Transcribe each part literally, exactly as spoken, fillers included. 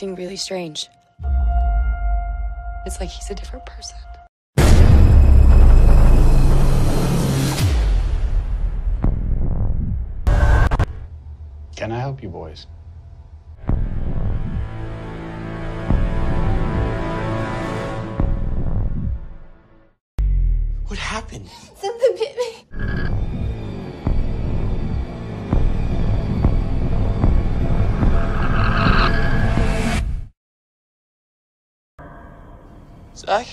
acting really strange. It's like he's a different person. Can I help you boys? What happened? Something bit me. Zach?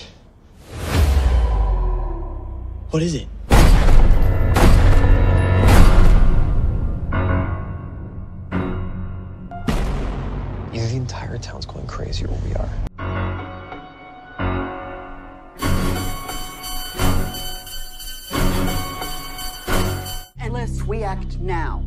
What is it? Either the entire town's going crazy or we are. Unless we act now.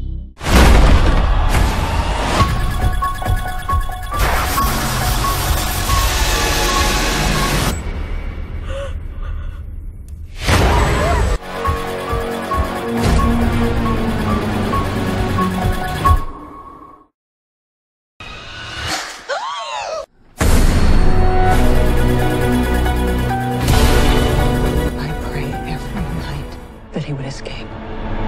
I pray every night that he would escape.